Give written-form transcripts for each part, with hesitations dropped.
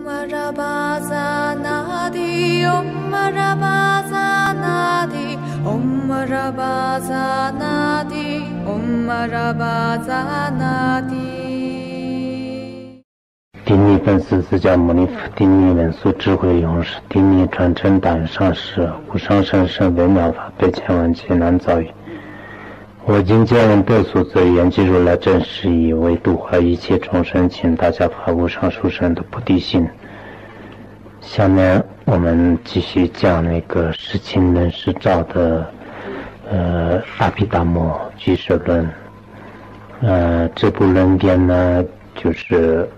顶礼本师释迦牟尼佛，顶礼文殊智慧勇士，顶礼传承大愿上师，无上甚深微妙法，百千万劫难遭遇。我今见闻得所则言及如来真实义，为度化一切众生，请大家发无上殊胜的菩提心。下面我们继续讲那个释亲论释照的阿毗达摩俱舍论。这部论点呢，就是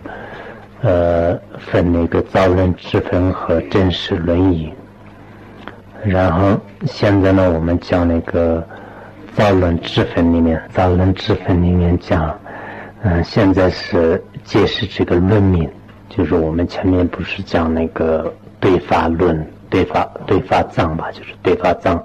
分那个造论之分和真实论义。然后现在呢，我们讲那个造论之分里面讲，现在是解释这个论名，就是我们前面不是讲那个对法论、对法藏吧，就是对法藏。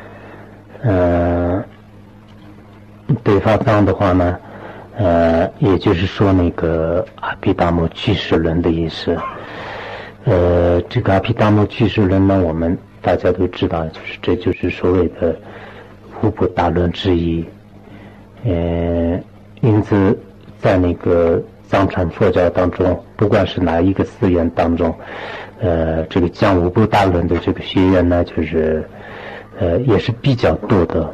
对法藏的话呢，也就是说那个阿毗达摩俱舍论的意思。这个阿毗达摩俱舍论呢，我们大家都知道，就是这就是所谓的无部大论之一。因此在那个藏传佛教当中，不管是哪一个寺院当中，这个讲无部大论的这个学员呢，就是也是比较多的。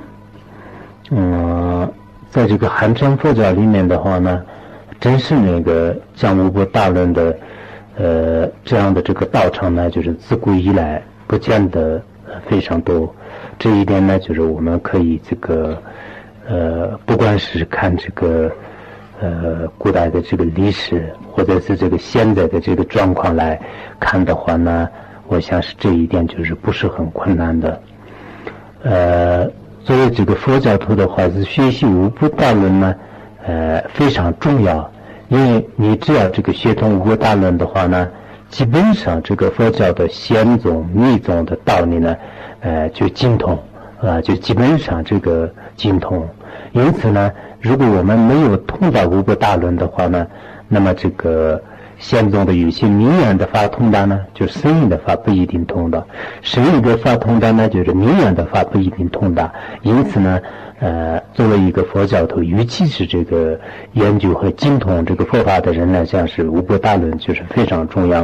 在这个汉传佛教里面的话呢，真是那个讲无部大论的这样的这个道场呢，就是自古以来不见得非常多。这一点呢，就是我们可以这个不管是看这个古代的这个历史，或者是这个现在的这个状况来看的话呢，我想是这一点就是不是很困难的。作为这个佛教徒的话，是学习无部大论呢，非常重要。因为你只要这个学通无部大论的话呢，基本上这个佛教的显宗密宗的道理呢，就精通，就基本上这个精通。因此呢，如果我们没有通达无部大论的话呢，那么这个显宗的有些名言的法通达呢，就深义的法不一定通达；深义的法通达呢，就是名言的法不一定通达。因此呢，作为一个佛教徒，尤其是这个研究和精通这个佛法的人来讲，是无部大论就是非常重要。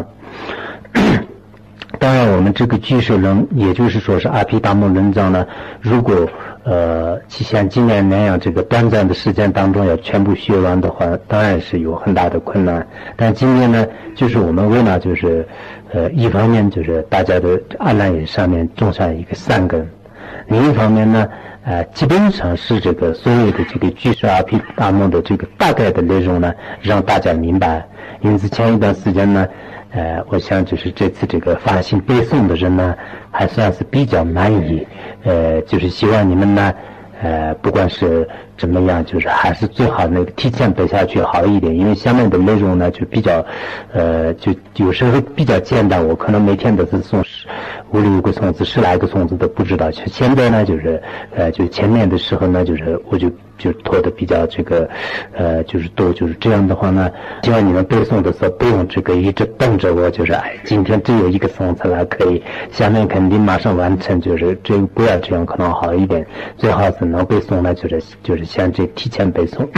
当然，我们这个俱舍论，也就是说是阿毗达摩论藏呢，如果像今年那样这个短暂的时间当中要全部学完的话，当然是有很大的困难。但今年呢，就是我们为了就是一方面就是大家的阿赖耶上面种下一个善根，另一方面呢，基本上是这个所有的这个俱舍阿毗达摩的这个大概的内容呢，让大家明白。因此前一段时间呢，我想就是这次这个发行背诵的人呢，还算是比较满意。就是希望你们呢，不管是怎么样，就是还是最好那个提前背下去好一点，因为下面的内容呢就比较，就有时候比较简单，我可能每天都是送5、6个songs、10来个songs都不知道。现在呢，就是就前面的时候呢，就是我就拖得比较这个，就是多，就是这样的话呢，希望你们背诵的时候不用这个一直等着我，就是今天只有一个songs了，可以下面肯定马上完成，就是这个不要这样可能好一点，最好是能背诵呢，就是像这提前背诵。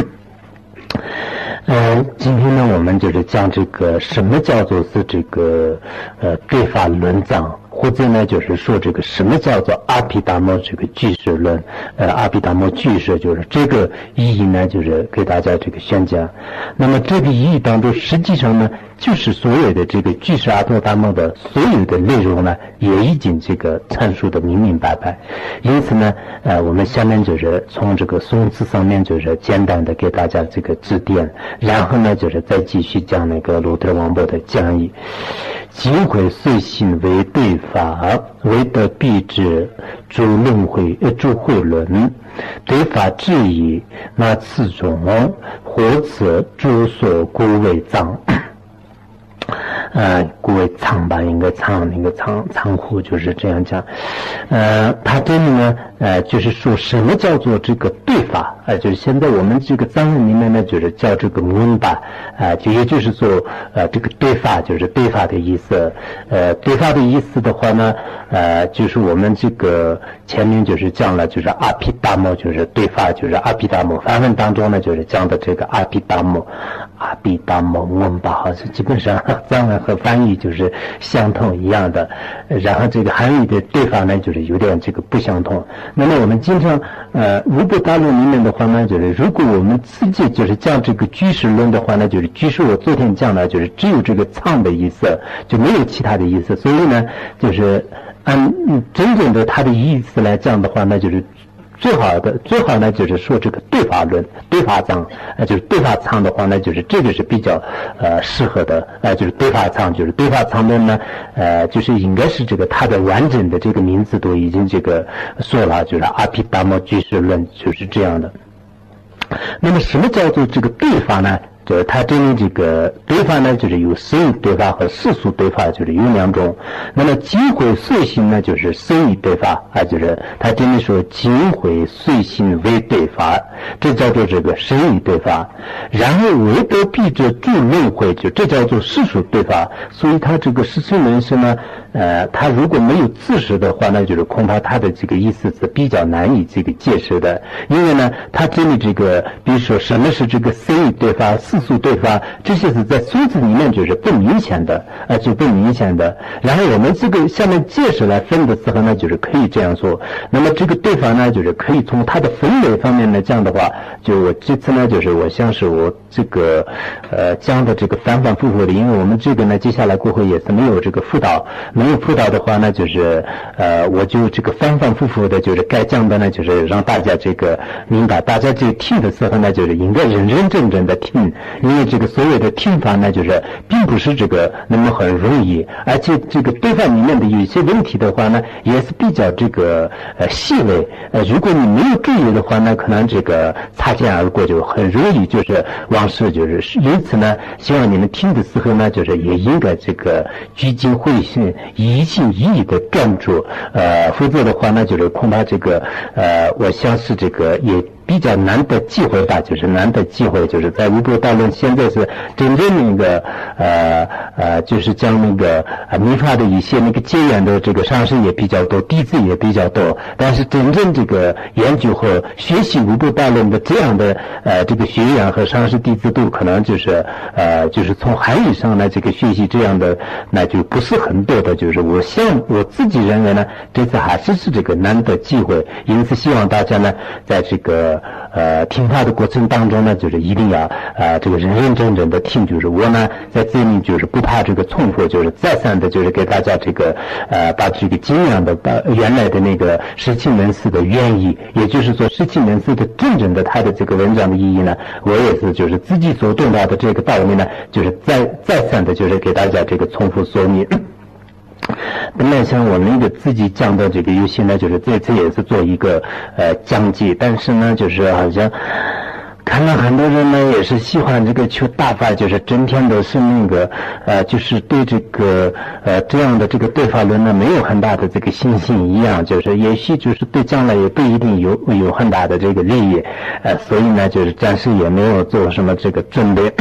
今天呢，我们就是讲这个什么叫做是这个对法论藏，或者呢就是说这个什么叫做阿毗达摩这个俱舍论，阿毗达摩俱舍，就是这个意义呢，就是给大家这个宣讲。那么这个意义当中，实际上呢，就是所有的这个俱舍阿毗达摩的所有的内容呢，也已经这个阐述的明明白白。因此呢，我们下面就是从这个宋词上面就是简单的给大家这个指点，然后呢就是再继续讲那个卢特王博的讲义。今会随心为对法，为得必之诸会论，对法质疑，那此中或此诸所故为藏。 故为仓吧，应该仓那个仓库就是这样讲。他这里呢，就是说什么叫做这个对法就是现在我们这个藏文里面呢，就是叫这个mun吧，就也就是说，这个对法就是对法的意思。对法的意思的话呢，就是我们这个前面就是讲了，就是阿毗达摩，就是对法，就是阿毗达摩。梵文当中呢，就是讲的这个阿毗达摩mun吧，好像基本上藏文和翻译就是相同一样的。然后这个汉语的对法呢，就是有点这个不相同。那么我们经常如果大陆里面的话呢，就是如果我们自己就是讲这个居士论的话呢，就是居士我昨天讲了，就是只有这个藏的意思，就没有其他的意思。所以呢，就是按真正的它的意思来讲的话呢，就是最好呢，就是说这个对法论、对法藏，就是对法藏的话呢，就是这个是比较适合的，就是对法藏，就是对法藏论呢，就是应该是这个它的完整的这个名字都已经这个说了，就是阿毗达摩居士论就是这样的。那么什么叫做这个对法呢？就是它这里这个对法呢，就是有生语对法和世俗对法，就是有两种。那么今会随行呢，就是生语对法就是它这里说今会随行为对法，这叫做这个生语对法。然后唯得必者助轮回，就这叫做世俗对法。所以它这个世俗人生呢，它如果没有字识的话呢，就是恐怕它的这个意思是比较难以这个解释的。因为呢，它这里这个，比如说什么是这个生语对法、世俗对法，这些是在数字里面就是不明显的，就不明显的。然后我们这个下面解释来分的时候呢，就是可以这样说。那么这个对法呢，就是可以从它的分类方面来讲的话，就我这次呢，就是我像是我这个讲的这个反反复复的，因为我们这个呢，接下来过后也是没有这个辅导，没有辅导的话呢，就是我就这个反反复复的，就是该讲的呢，就是让大家这个明白，大家这个听的时候呢，就是应该认认真真的听。因为这个所谓的听法呢，就是并不是这个那么很容易，而且这个对法里面的有一些问题的话呢，也是比较这个细微，如果你没有注意的话呢，可能这个擦肩而过，就很容易就是往事就是。因此呢，希望你们听的时候呢，就是也应该这个聚精会神、一心一意的专注，否则的话呢，就是恐怕这个我想是这个也比较难得机会吧，就是难得机会，就是在无波大论现在是真正那个就是将那个密法的一些那个结缘的这个上师也比较多，弟子也比较多，但是真正这个研究和学习无波大论的这样的这个学员和上师弟子都可能就是从汉语上呢这个学习这样的那就不是很多的，就是我自己认为呢，这次还是这个难得机会，因此希望大家呢在这个听法的过程当中呢，就是一定要这个认认真真的听，就是我呢在这里就是不怕这个重复，就是再三的就是给大家这个把这个尽量的把原来的那个释亲门寺的原意，也就是说释亲门寺的真正的它的这个文章的意义呢，我也是就是自己所懂到的这个道理呢，就是再三的就是给大家这个重复说明。本来像我们一个自己讲的这个游戏呢，就是这次也是做一个讲解，但是呢，就是好像看到很多人呢也是喜欢这个求大法，就是整天都是那个就是对这个这样的这个对法论呢没有很大的这个信心一样，就是也许就是对将来也不一定有很大的这个利益，所以呢就是暂时也没有做什么这个准备。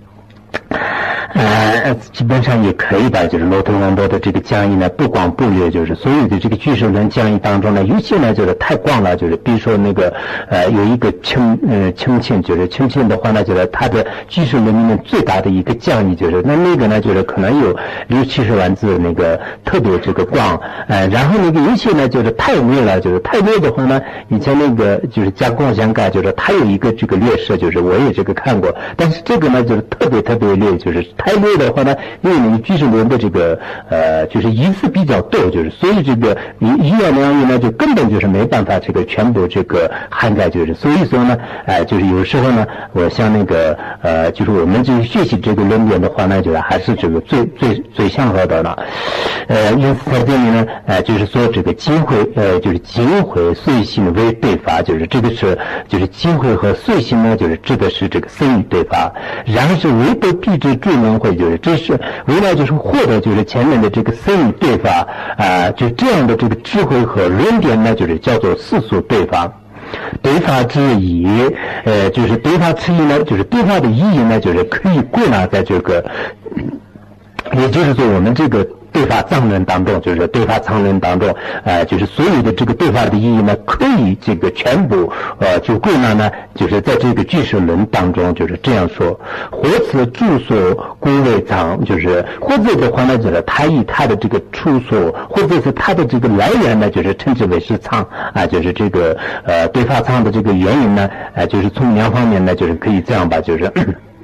基本上也可以吧，就是罗特王波的这个讲义呢不广不略，就是所有的这个居士论讲义当中呢，有些呢就是太广了，就是比如说那个有一个清庆，就是清庆的话呢，就是他的居士论里面最大的一个讲义，就是那个呢就是可能有60-70万字，那个特别这个广，然后那个有些呢就是太略了，就是太略的话呢，以前那个就是加工相改，就是他有一个这个略释，就是我也这个看过，但是这个呢就是特别略，就是太略的话呢，因为那个居士论的这个就是意思比较多，就是所以这个一言两语呢就根本就是没办法这个全部这个涵盖，就是所以说呢就是有时候呢我像那个就是我们这个学习这个论点的话呢，就是还是这个最相合的了。因此在这里呢就是说这个今会就是今会随行为对法，就是这个是就是今会和随行呢就是指的是这个生语对法，然后是唯得必之助轮回，就是这是为了就是获得就是前面的这个僧侣对法就这样的这个智慧和论点呢，就是叫做世俗对法。对法之意，就是对法之意呢，就是对法的意义呢，就是可以归纳在这个，也就是说我们这个对法藏论当中，就是对法藏论当中，就是所有的这个对法的意义呢，可以这个全部就归纳呢，就是在这个俱舍论当中就是这样说：或此住所归为藏，就是或者的话呢，就是它以它的这个处所，或者是它的这个来源呢，就是称之为是藏就是这个对法藏的这个原因呢，就是从两方面呢，就是可以这样吧，就是。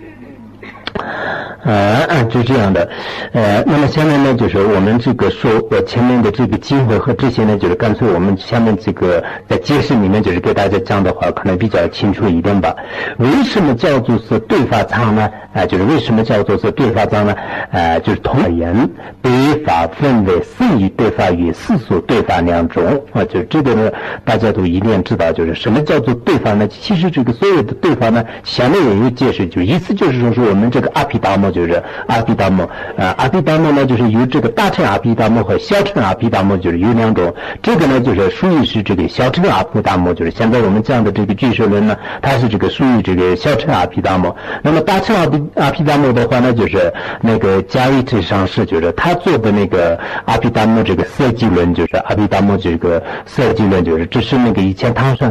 就这样的，那么下面呢，就是我们这个说前面的这个经纬和这些呢，就是干脆我们下面这个在解释里面，就是给大家讲的话，可能比较清楚一点吧。为什么叫做是对法藏呢？就是为什么叫做是对法藏呢？就是同而言，对法分为僧义对法与世俗对法两种就这个呢，大家都一定知道，就是什么叫做对法呢？其实这个所有的对法呢，下面也有解释，就意思就是说我们这个阿毗达摩就是阿毗达摩，阿毗达摩呢就是有这个大乘阿毗达摩和小乘阿毗达摩，就是有两种。这个呢就是属于是这个小乘阿毗达摩，就是现在我们讲的这个俱舍论呢，它是这个属于这个小乘阿毗达摩。那么大乘阿毗达摩的话呢，就是那个迦维智上师，就是他做的那个阿毗达摩这个色计论，就是阿毗达摩这个色计论，就是这是那个以前唐僧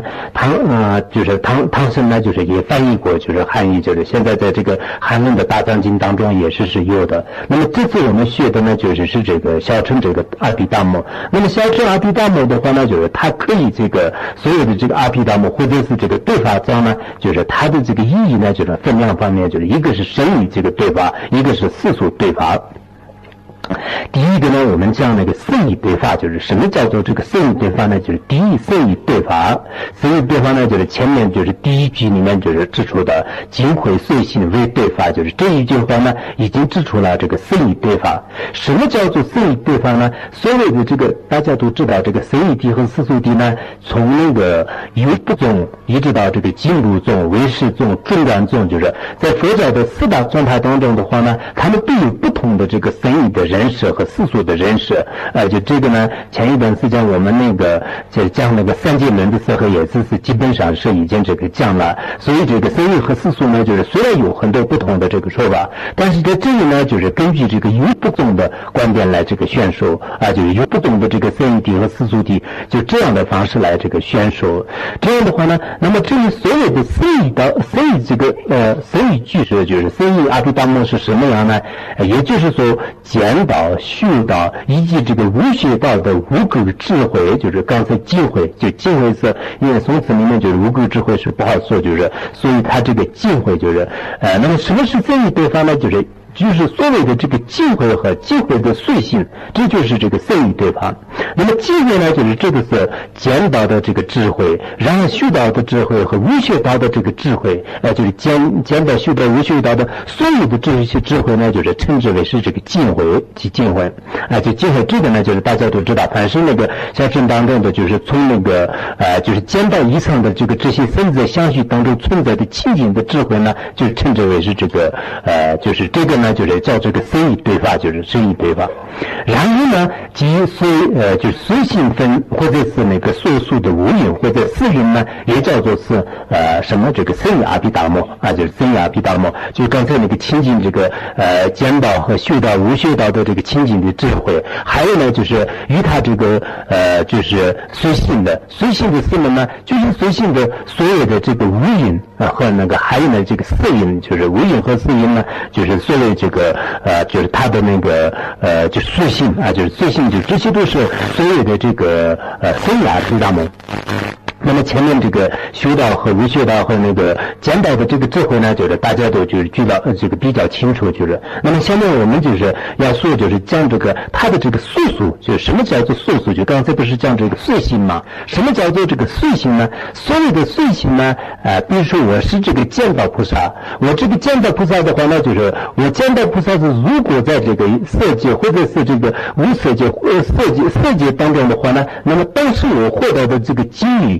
呢，就是也翻译过，就是汉译，就是现在在这个韩文的大藏经当中也是有的。那么这次我们学的呢，就是这个小乘这个阿毗达摩。那么小乘阿毗达摩的话呢，就是它可以这个所有的这个阿毗达摩或者是这个对法藏呢，就是它的这个意义呢，就是分两方面，就是一个是深义这个对法，一个是世俗对法。第一个呢，我们讲那个僧义对法，就是什么叫做这个僧义对法呢？就是第一僧义对法。僧义对法呢，就是前面就是第一句里面就是指出的今会随行为对法，就是这一句话呢，已经指出了这个僧义对法。什么叫做僧义对法呢？所谓的这个大家都知道，这个僧义谛和世俗谛呢，从那个有部宗一直到这个经部宗、唯识宗、中观宗，就是在佛教的四大宗派当中的话呢，他们都有不同的这个僧义的人设和世俗的人设。就这个呢，前一段时间我们那个就讲那个三界轮的时候，也是基本上是已经这个讲了。所以这个僧义和世俗呢，就是虽然有很多不同的这个说法，但是在这里呢，就是根据这个有不同的观点来这个宣说就是有不同的这个僧义谛和世俗谛，就这样的方式来这个宣说。这样的话呢，那么这里所有的僧义这个僧义俱舍，就是僧义阿毗达摩是什么样呢？也就是说见道、修道以及这个无学道的无垢智慧，就是刚才净慧，就净慧是因为宋词里面就是无垢智慧是不好说，就是所以它这个净慧就是那么什么是僧义对法呢？就是所谓的这个净慧和净慧的随性，这就是这个僧义对法。那么净慧呢，就是这个是见道的这个智慧，然后修道的智慧和无学道的这个智慧，就是见道、修道、无学道的所有的这些智慧呢，就是称之为是这个净慧及净慧。就净慧这个呢，就是大家都知道，凡是那个小乘当中的，就是从那个就是见道以上的这个这些分在相续当中存在的清净的智慧呢，就是称之为是这个就是这个呢。就是叫这个僧义对法，就是僧义对法。然后呢，基于就随性分或者是那个所述的无因或者四因呢，也叫做是什么这个僧义阿毗达摩就是僧义阿毗达摩，就刚才那个清净这个见道和修道、无学道的这个清净的智慧。还有呢，就是与他这个就是随性的什么呢？就是随性的所有的这个无因和那个还有呢这个四因，就是无因和四因呢，就是所谓这个就是他的那个就是随性就是随性，就这些都是所谓的这个僧义阿毗达摩。那么前面这个修道和无学道和那个见道的这个智慧呢，就是大家都就是知道这个比较清楚，就是那么下面我们就是要说就是讲这个它的这个速速，就是什么叫做速速，就刚才不是讲这个随性吗？什么叫做这个随性呢？所谓的随性呢比如说我是这个见道菩萨，我这个见道菩萨的话呢，就是我见道菩萨是如果在这个色界或者是这个无色界色界当中的话呢，那么当时我获得的这个机遇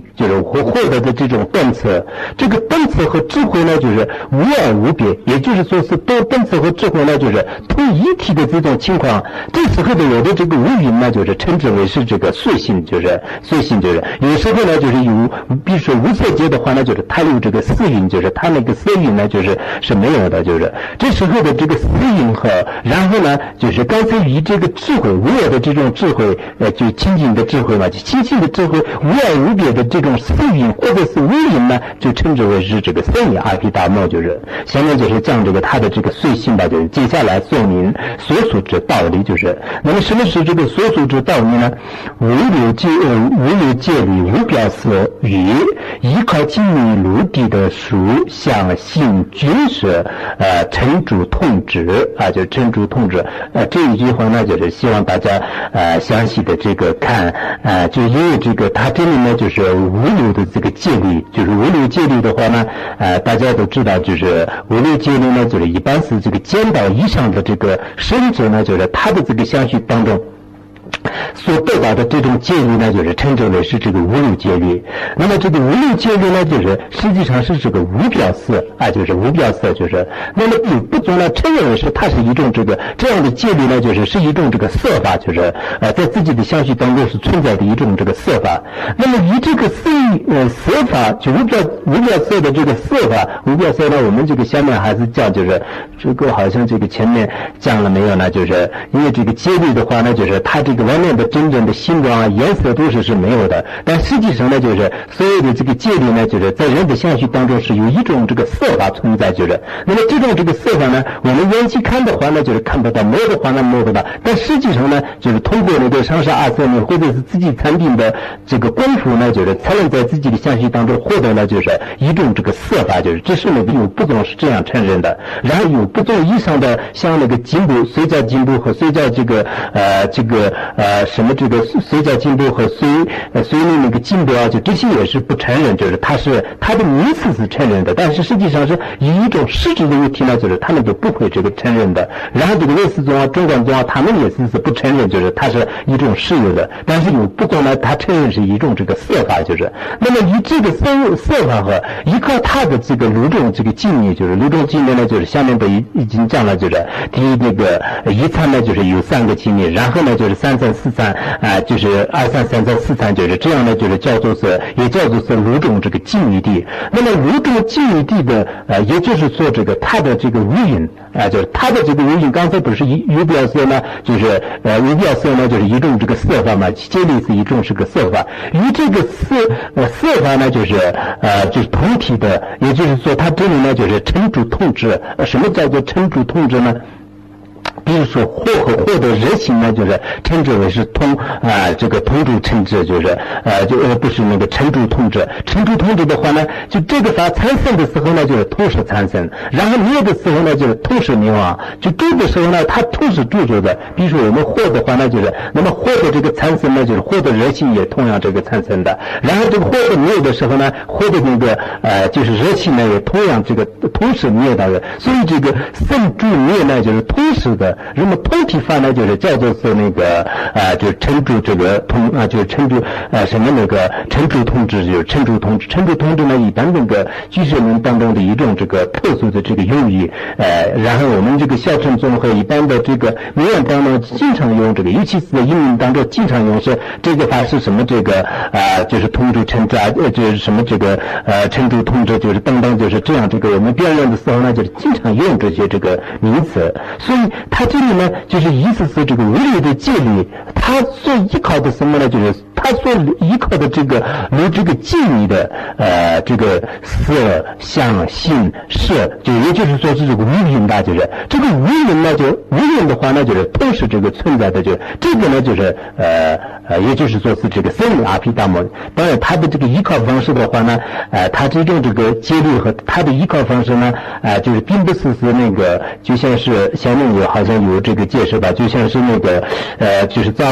就是获得的这种顿测。这个顿测和智慧呢，就是无二无别，也就是说是顿测和智慧呢，就是同一体的这种情况。这时候的有的这个无云呢，就是称之为是这个随性，就是随性，就是有时候呢，就是有，比如说无色界的话呢，就是它有这个色云，就是它那个色云呢，是没有的，就是这时候的这个色云和，然后呢，就是刚才以这个智慧无我的这种智慧，就清净的智慧嘛，就清净的智慧无二无别的这种色云或者是无云呢，就称之为是这个色云阿毗达摩，就是下面就是讲这个它的这个随性吧，就是接下来说明所属之道理，就是那么什么是这个所属之道理呢？无有戒律，无表色语，依靠精密陆地的属相性均是称主统治啊，就称主统治。这一句话呢，就是希望大家详细的这个看就因为这个它这里呢就是无有的这个戒律，就是无有戒律的话呢大家都知道，就是无有戒律呢，就是一般是这个见到以上的这个生者呢，就是他的这个相续当中所得到的这种戒律呢，就是称之为是这个无漏戒律。那么这个无漏戒律呢，就是实际上是这个无表色啊，就是无表色，就是那么有不足呢，承认为是它是一种这个这样的戒律呢，就是一种这个色法，就是在自己的相续当中是存在的一种这个色法。那么以这个色法就无表色的这个色法，无表色呢，我们这个下面还是讲，就是这个好像这个前面讲了没有呢？就是因为这个戒律的话呢，就是它这个外面的真正的形状啊、颜色都是没有的，但实际上呢，就是所有的这个戒律呢，就是在人的相续当中是有一种这个色法存在，就是那么这种这个色法呢，我们眼睛看的话呢，就是看不到；摸的话呢，摸不到。但实际上呢，就是通过那个上师阿瑟呢，或者是自己禅定的这个功夫呢，就是才能在自己的相续当中获得了就是一种这个色法，就是这是那个有不总是这样承认的。然后有不总以上的像那个进步、随教进步和随教这个什么这个随教进步和随那个进步啊，就这些也是不承认，就是它的名词是承认的，但是实际上是以一种实质的问题呢，就是他们就不会这个承认的。然后这个类似宗啊、中观宗啊，他们也是不承认，就是它是一种实有的，但是有不宗呢，他承认是一种这个色法，就是那么以这个色法和依靠它的这个六种这个境界，就是六种境界呢，就是下面都已经讲了，就是第一那个一参呢，就是有三个境界，然后呢就是三参四参就是二参三参四参，就是这样呢，就是也叫做是六种这个境界地。那么六种境界地的也就是说这个它的这个无因就是它的这个无因，刚才不是有表色呢，就是无表色呢，就是一种这个色法嘛，戒律是一种这个色法，与这个色法呢，就是同体的，也就是说它这里呢就是称主统治。什么叫做称主统治呢？比如说获得热心呢，就是称之为是这个同主称之，就是不是那个称主统治。称主统治的话呢，就这个法产生的时候呢，就是同时产生；然后灭的时候呢，就是同时灭亡。就住的时候呢，它同时住着的。比如说我们获的话呢，就是那么获得这个产生呢，就是获得热心也同样这个产生的。然后这个获得灭的时候呢，获得那个就是热心呢，也同样这个同时灭到的。所以这个生住灭呢，就是同时的。那么同体法呢，就是叫做是那个就是称住这个就是称住什么那个称住统治，就是称住统治。称住统治呢，一般那个居士们当中的一种这个特殊的这个用语。然后我们这个小乘宗和一般的这个民间当中经常用这个，尤其是在英文当中经常用是这个法是什么这个就是统治称治就是什么这个称住统治，就是等等，就是这样。这个我们表演的时候呢，就是经常用这些这个名词。所以它这里呢，就是意思是这个无理的戒律，它所依靠的什么呢？就是它所依靠的这个这个戒律的这个色相性色，就也就是说是这个无因的，就是这个无因呢，就无因的话呢，就是同时这个存在的，就这个呢，就是也就是说是这个生理阿毗达摩。当然它的这个依靠方式的话呢，它这种这个戒律和它的依靠方式呢，就是并不是那个就像是下面好像有这个解释吧，就像是那个就是藏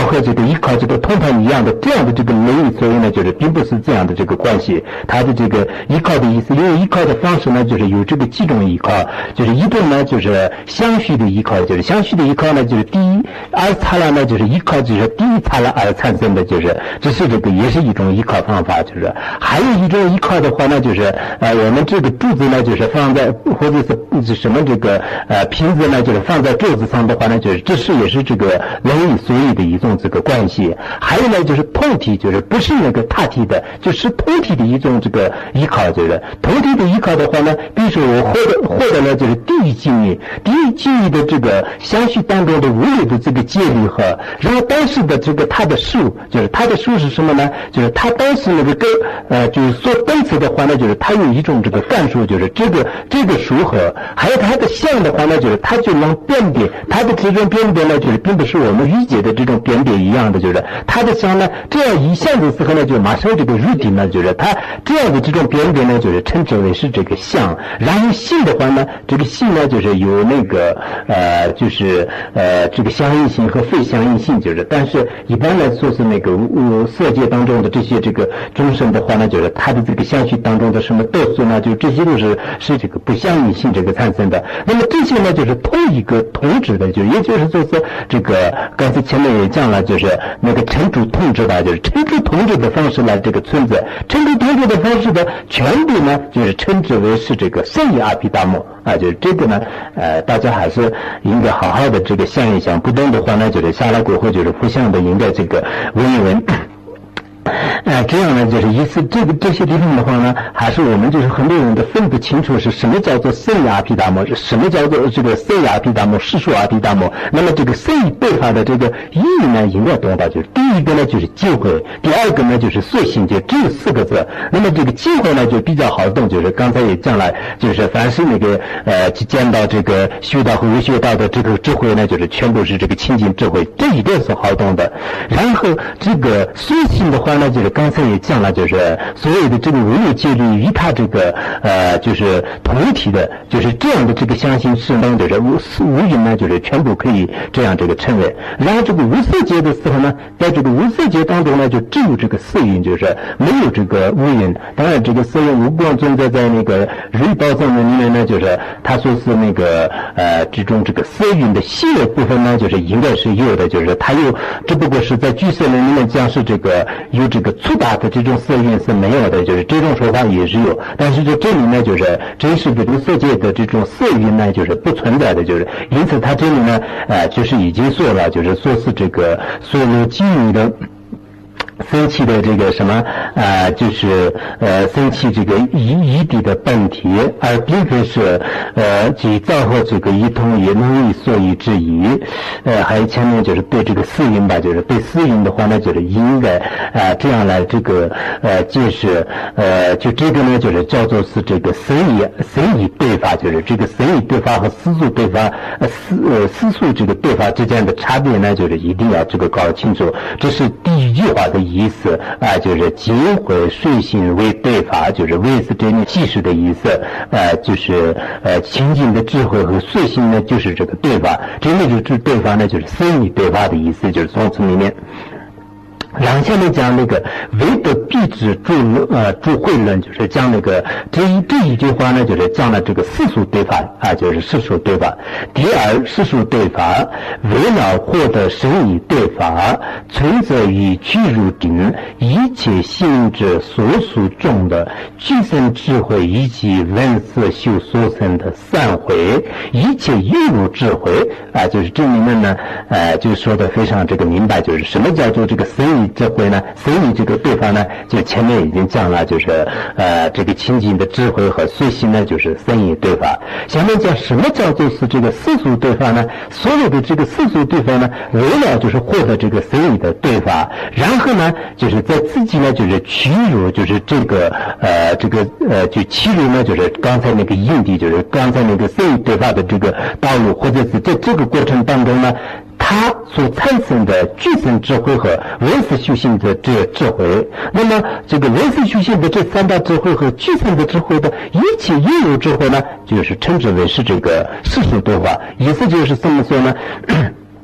和这个依靠这个通盘一样的这样的这个能力，所以呢就是并不是这样的这个关系。它的这个依靠的意思，因为依靠的方式呢就是有这个几种依靠，就是一种呢就是相续的依靠，就是相续的依靠呢就是第一而擦了呢就是依靠就是第一擦了而产生的，就是这是这个也是一种依靠方法。就是还有一种依靠的话呢，就是我们这个柱子呢就是放在或者是什么这个瓶子呢就是放在桌子上的话呢，就是这是也是这个能以所以的一种这个关系。还有呢就是通体，就是不是那个踏体的，就是通体的一种这个依靠。就是通体的依靠的话呢，比如说我获得了就是第一静义的这个相续当中的无有的这个介律和，然后当时的这个它的数，就是它的数是什么呢？就是它当时那个就是说单词的话呢，就是它有一种这个干数，就是这个数和还有它的像的话呢，就是它就能辨别它的这种辨别呢，就是并不是我们理解的这种辨别一样的，就是它的像呢这样一像的时候呢，就马上这个入体呢，就是它这样的这种辨别呢，就是称之为是这个像。然后性的话呢，这个性呢就是有那个就是这个相应性和非相应性，就是但是一般来说是那个色界当中的这些这个众生的话呢，就是它的这个相续当中的什么豆素呢，就这些都是这个不相应性这个产生的。那么这些呢就是同一个同质的，就也就是说是这个刚才前面也讲了，就是那个成主同质的，就是成主同质的方式来这个存在，成主同质的方式的全部呢就是称之为是这个圣意阿毗达摩啊，就是这个呢大家还是应该好好的这个想一想，不懂的话呢就是下来过后就是互相的应该这个问一问。这样呢就是意思这些地方的话呢，还是我们就是很多人都分不清楚是什么叫做圣意阿毗达摩，什么叫做这个圣意阿毗达摩、世俗阿毗达摩。那么这个圣意对法的这个意义呢应该懂到，就是第一个呢就是机会，第二个呢就是随性，就只有4个字。那么这个机会呢就比较好懂，就是刚才也讲了，就是凡是那个见到这个学道和无学道的这个智慧呢，就是全部是这个清净智慧，这一点是好懂的。然后这个随性的话呢，就是刚才也讲了，就是所有的这个无有戒律与它这个就是同体的，就是这样的这个相信是能就是无云呢，就是全部可以这样这个称为。然后这个无色界的时候呢，在这个无色界当中呢，就只有这个色云，就是没有这个无云。当然这个色云无光存在在那个瑞宝藏的里面呢，就是他说是那个这种这个色云的细的部分呢，就是应该是有的，就是它有，只不过是在居色论里面讲是这个有这个粗大的这种色云是没有的，就是这种说法也是有，但是这里呢就是真实的无色界的这种色云呢就是不存在的，就是因此它这里呢就是已经说了，就是说是这个所有基于的生气的这个什么就是生气这个一体的本体，而并非是即造和这个一通也能以所以之一。还有前面就是对这个四音吧，就是对四音的话呢，就是应该这样来这个解释。就这个呢就是叫做是这个生意对法，就是这个生意对法和思素对法思素这个对法之间的差别呢，就是一定要这个搞清楚。这是第一句话的意思就是今会随行为对法，就是为是这里即是的意思，就是清净的智慧和随行呢就是这个对法，这里就是对法呢就是生意对法的意思，就是从此里面。然后下面讲那个唯德必之助慧论，就是讲那个这一句话呢，就是讲了这个世俗对法就是世俗对法。第二，世俗对法为了获得生意对法，存在于具入定一切行者所属中的具生智慧以及闻思修所生的三慧，一切有入智慧就是这里面呢就说的非常这个明白，就是什么叫做这个生意智慧呢？生意这个对法呢，就前面已经讲了，就是这个清净的智慧和随行呢，就是生意对法。下面讲什么叫做是这个世俗对法呢？所有的这个世俗对法呢，为了就是获得这个生意的对法，然后呢，就是在自己呢，就是屈辱，就是这个就屈辱呢，就是刚才那个因地，就是刚才那个生意对法的这个道路，或者是在这个过程当中呢，它所产生的具生智慧和闻思修行的这智慧，那么这个闻思修行的这三大智慧和具生的智慧的一切应有智慧呢，就是称之为是这个世俗对法。意思就是这么说呢，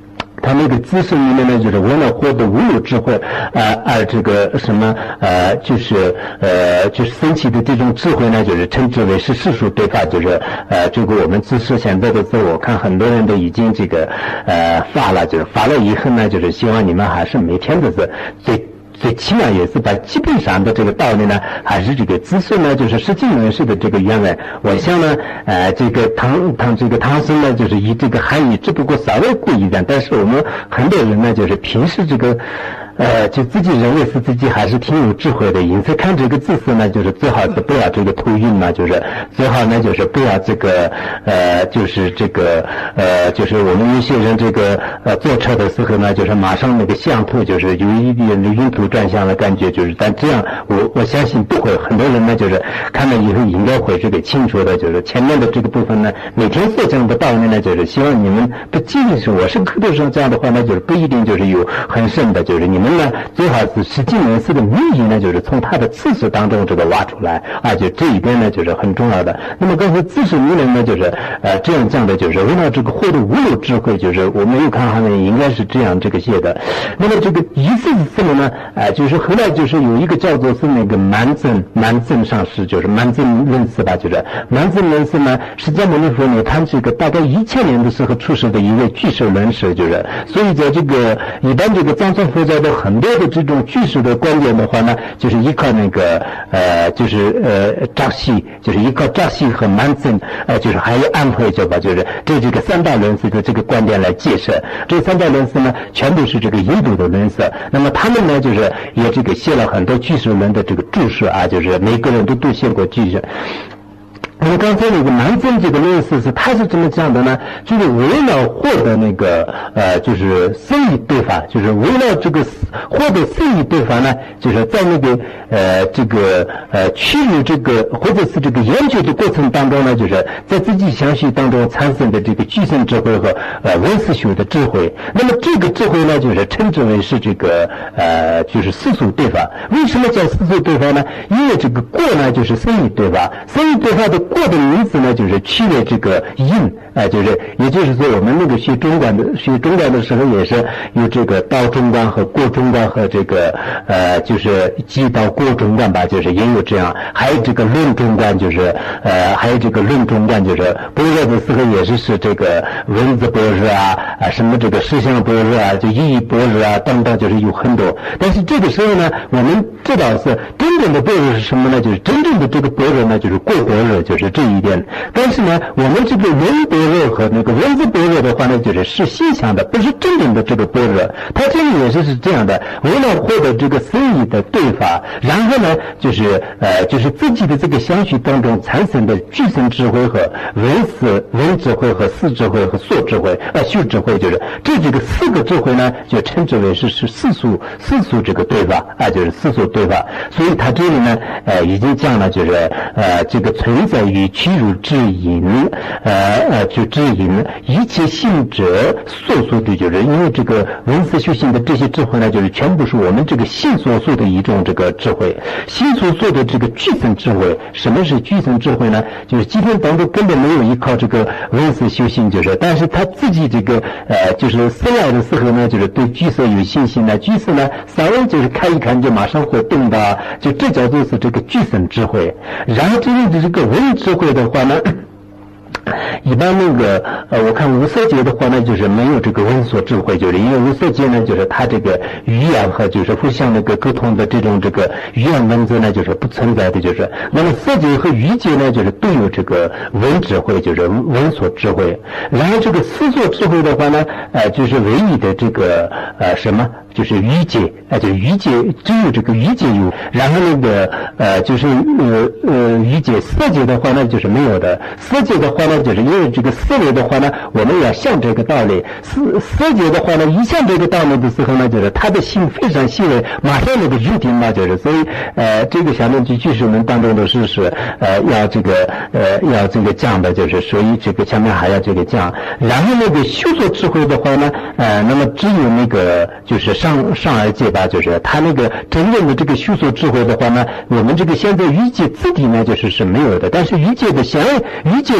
他那个姿势里面呢，就是为了获得无有智慧，而这个什么就是升起的这种智慧呢，就是称之为是世俗对法，就是这个我们自设现在的时候，我看很多人都已经这个发了，就是发了以后呢，就是希望你们还是每天都是最起码也是把基本上的这个道理呢，还是这个知识呢，就是实际人士的这个原文。我想呢，这个唐僧呢，就是以这个含义，只不过稍微不一样。但是我们很多人呢，就是平时这个。就自己认为是自己还是挺有智慧的，因此看这个字词呢，就是最好是不要这个头晕嘛，就是最好呢就是不要这个就是这个就是我们有些人这个坐车的时候呢，就是马上那个相图就是有一点晕头转向的感觉，就是但这样我相信不会，很多人呢就是看了以后应该会这个清楚的，就是前面的这个部分呢，每天所讲的道理呢，就是希望你们不仅仅是我是课堂上这样的话呢，就是不一定就是有很深的，就是你们呢最好是实际人士的秘义呢，就是从他的知识当中这个挖出来啊，就这一点呢就是很重要的。那么刚才知识理论呢，就是这样讲的，就是为了这个获得无有智慧，就是我没有看上面应该是这样这个写的。那么这个意思是什么呢？就是后来就是有一个叫做是那个满增上师，就是满增论师吧，就是满增论师呢，释迦牟尼佛呢，他这个大概1000年的时候出世的一位巨石论师，就是所以在这个一般这个藏传佛教的很多的这种巨石的观点的话呢，就是依靠那个扎西，就是依靠扎西和满增，就是还有安慧教吧，就是这个三大论师的这个观点来解释。这三大论师呢，全都是这个印度的论师。那么他们呢，就是也这个写了很多巨石论的这个注释啊，就是每个人都写过巨石。那么刚才那个南增这个论师是他是怎么讲的呢？就是为了获得那个就是生意对法，就是为了这个获得生意对法呢，就是在那个趋于这个或者是这个研究的过程当中呢，就是在自己相续当中产生的这个具身智慧和文思修的智慧。那么这个智慧呢，就是称之为是这个就是世俗对法。为什么叫世俗对法呢？因为这个过呢就是生意对法，生意对法的过的名字呢，就是取为这个因，就是也就是说，我们那个学中观的时候也是有这个道中观和过中观和这个就是即道过中观吧，就是也有这样，还有这个论中观，就是还有这个论中观，就是般若的时候也是这个文字般若啊，什么这个实相般若啊，就意义般若啊等等，就是有很多。但是这个时候呢，我们知道是真正的般若是什么呢？就是真正的这个般若呢，就是过般若，就是这一点。但是呢，我们这个文般若和那个文字般若的话呢，就是心想的，不是真正的这个般若。它这里也是这样的，为了获得这个生意的对法，然后呢，就是自己的这个相续当中产生的具身智慧和文智慧和思智慧和所智慧修智慧，就是这个四个智慧呢，就称之为是世俗这个对法就是世俗对法。所以他这里呢已经讲了，就是这个存在于屈辱之因就之因一切行者所属的，就是因为这个文思修行的这些智慧呢，就是全部是我们这个心所属的一种这个智慧，心所属的这个具身智慧。什么是具身智慧呢？就是今天当中根本没有依靠这个文思修行，就是但是他自己这个就是生来的时候呢，就是对具色有信心呢，具色呢稍微就是看一看就马上会动的，就这叫做是这个具身智慧。然后真正的这个文智慧的话呢，一般那个我看无色界的话呢，就是没有这个文所智慧，就是因为无色界呢，就是它这个语言和就是互相那个沟通的这种这个语言文字呢，就是不存在的，就是那么色界和语界呢，就是都有这个文智慧，就是文所智慧。然后这个思所智慧的话呢，就是唯一的这个什么？就是语界就是语界只有这个语界有，然后那个就是语界色界的话呢就是没有的。色界的话呢，就是因为这个思维的话呢，我们要想这个道理。色界的话呢，一想这个道理的时候呢，就是他的心非常细微，马上那个入定嘛，就是所以这个下面几句是我们当中的是要这个讲的，就是所以这个前面还要这个讲。然后那个修所智慧的话呢，那么只有那个就是上而界吧，就是他那个真正的这个修所智慧的话呢，我们这个现在语界自体呢就是没有的，但是语界人的相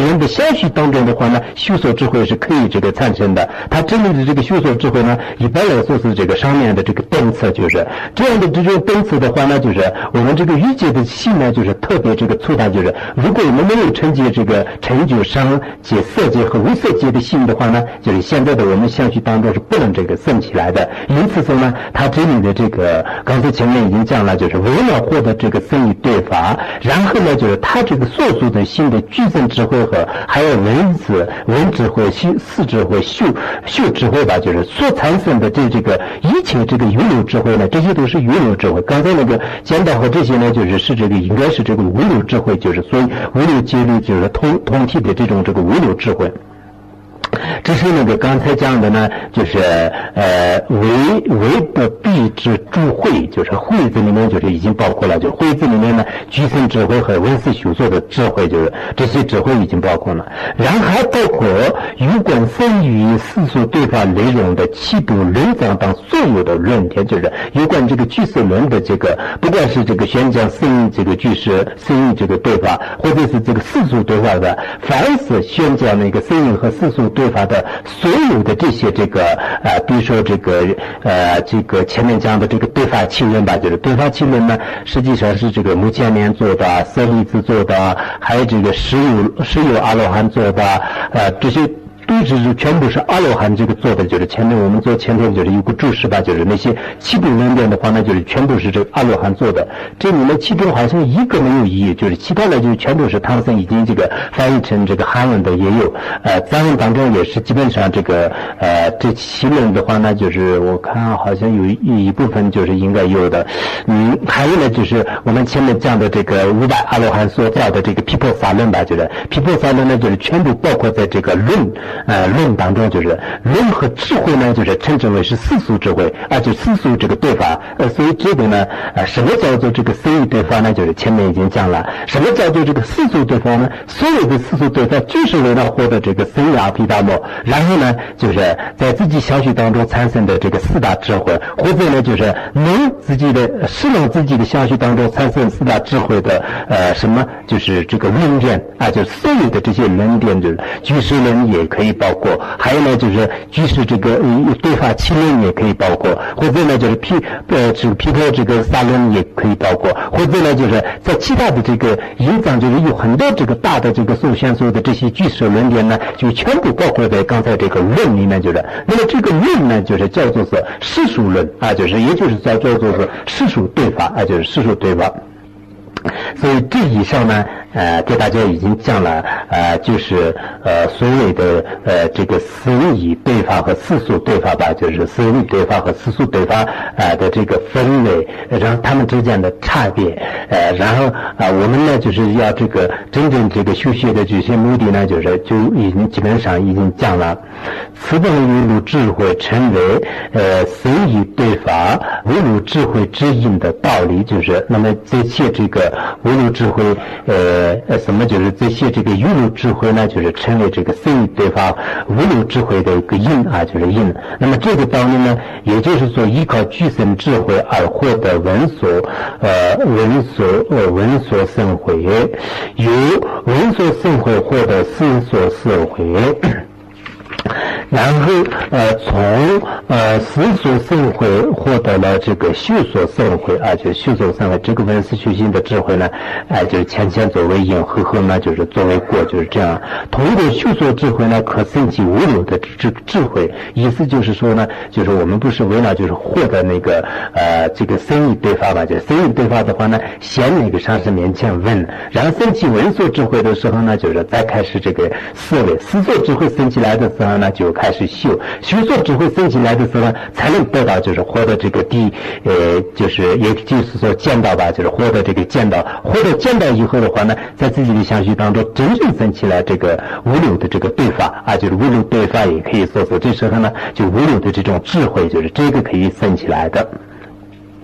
相续当中的话呢，修所智慧是可以这个产生的。它真正的这个修所智慧呢，一般来说是这个上面的这个灯次，就是这样的这种灯次的话呢，就是我们这个欲界的心呢，就是特别这个粗大，就是如果我们没有承接这个成就商界、色界和无色界的心的话呢，就是现在的我们相续当中是不能这个升起来的。因此说呢，它这里的这个刚才前面已经讲了，就是为了获得这个生与对法，然后呢，就是它这个所属的心的具身智慧和还有文智慧、四智慧、修智慧吧，就是所产生的这个一切这个有漏智慧呢，这些都是有漏智慧。刚才那个讲到和这些呢，就是这个应该是这个无漏智慧，就是所以无漏戒律就是同体的这种这个无漏智慧。这是那个刚才讲的呢，就是为不必之诸慧，就是慧字里面就是已经包括了，就慧字里面呢，具身智慧和文思修所的智慧，就是这些智慧已经包括了。然后还包括有关生与世俗对法内容的七部论章等所有的论点，就是有关这个居士论的这个，不管是这个宣讲生与这个居士生与这个对法，或者是这个世俗对法的，凡是宣讲那个生与和世俗对法的所有的这些这个比如说这个前面讲的这个对法七论吧，就是对法七论呢，实际上是这个目犍连做的、舍利子做的，还有这个十有阿罗汉做的，这些都是全部是阿罗汉这个做的，就是前面我们做前天就是有个注释吧，就是那些七部论点的话呢，就是全部是这个阿罗汉做的。这里面其中好像一个没有译，就是其他的就全部是唐僧已经这个翻译成这个韩文的也有，藏文当中也是基本上这个这七论的话呢，就是我看好像有一部分就是应该有的。还有呢就是我们前面讲的这个500阿罗汉所造的这个毗婆沙论吧，就是毗婆沙论呢就是全部包括在这个论当中，就是论和智慧呢，就是称之为是世俗智慧就世俗这个对法。所以这个呢，什么叫做这个生与对法呢？就是前面已经讲了。什么叫做这个世俗对法呢？所有的世俗对法就是为了获得这个生与阿毗达摩，然后呢，就是在自己相续当中产生的这个四大智慧，或者呢，就是使能自己的相续当中产生四大智慧的什么，就是这个论点就是所有的这些论点，就是居士论也可以包括，还有呢就是居士这个对法七论也可以包括，或者呢就是毗婆这个沙论也可以包括，或者呢就是在其他的这个隐藏，就是有很多这个大的这个所有的这些居士论点呢，就全部包括在刚才这个论里面，就是那么这个论呢就是叫做是世俗论就是也就是叫做是世俗对法就是世俗对法。所以这以上呢给大家已经讲了就是所谓的这个生与对法和世俗对法吧，就是生与对法和世俗对法的这个分类，然后他们之间的差别然后我们呢就是要这个真正这个修学的这些目的呢，就已经基本上已经讲了。此等有漏智慧称为生与对法无漏智慧之因的道理，就是那么这些这个无漏智慧什么就是这些这个有漏智慧呢，就是称为这个生与对法无漏智慧的一个因就是因。那么这个道理呢，也就是说依靠具身智慧而获得闻所生慧，由闻所生慧获得思所生慧，然后从思所生慧获得了这个修所生慧就是修所生慧，这个闻思修行的智慧呢就是前作为因，后呢就是作为果，就是这样。通过修所智慧呢，可生起无漏的智慧。意思就是说呢，就是我们不是为了就是获得那个这个生与对法吧，就是生与对法的话呢，先那个上师面前问，然后升起闻所智慧的时候呢，就是再开始这个思维，思所智慧升起来的时候呢，就开始修所智慧升起来的时候呢，才能得到就是获得这个就是也就是说见到吧，就是获得这个见到，获得见到以后的话呢，在自己的相续当中真正升起来这个无漏的这个对法就是无漏对法，也可以说是这时候呢就无漏的这种智慧，就是这个可以升起来的。